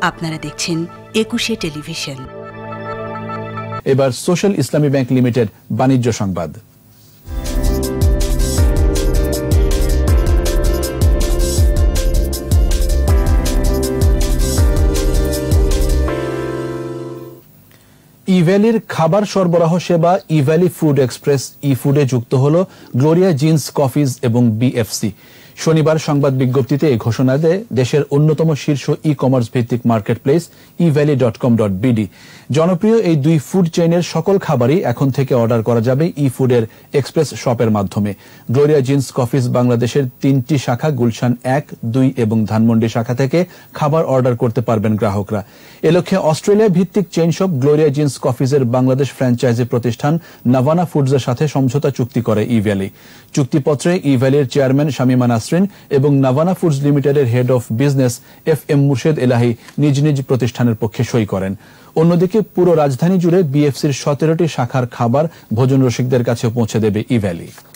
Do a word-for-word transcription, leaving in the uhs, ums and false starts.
আপনারা দেখছেন একুশে টেলিভিশন। এবার সোশ্যাল ইসলামী ব্যাংক লিমিটেড বাণিজ্য সংবাদ। ইভ্যালির খাবার সরবরাহ সেবা ইভ্যালি ফুড এক্সপ্রেস ই ফুডে যুক্ত হল গ্লোরিয়া জিন্স কফিজ এবং বিএফসি। শনিবার সংবাদ বিজ্ঞপ্তিতে এই ঘোষণা দেয় দেশের অন্যতম শীর্ষ ই কমার্স ভিত্তিক marketplace Evaly dot com dot BD. জনপ্রিয় এই দুই ফুড চেইনের সকল খাবারই এখন থেকে অর্ডার করা যাবে ই ফুডের এক্সপ্রেস শপের মাধ্যমে। গ্লোরিয়া জিন্স কফিজ বাংলাদেশের তিনটি শাখা গুলশান এক, দুই এবং ধানমন্ডি শাখা থেকে খাবার অর্ডার করতে পারবেন গ্রাহকরা। এ লক্ষ্যে অস্ট্রেলিয়া ভিত্তিক চেইন শপ গ্লোরিয়া জিন্স কফিজের বাংলাদেশ ফ্র্যাঞ্চাইজি প্রতিষ্ঠান নাভানা ফুডসের সাথে সমঝোতা চুক্তি করে ইভ্যালি। চুক্তিপত্রে ইভ্যালির চেয়ারম্যান শামিমা নাসরিন এবং নাভানা ফুডস লিমিটেডের head of business F M Murshed Elahi নিজ নিজ প্রতিষ্ঠানের পক্ষে সই করেন। অন্যদিকে পুরো রাজধানী জুড়ে বিএফসির সতেরোটি শাখার খাবার ভোজন রসিকদের কাছে পৌঁছে দেবে ইভ্যালি।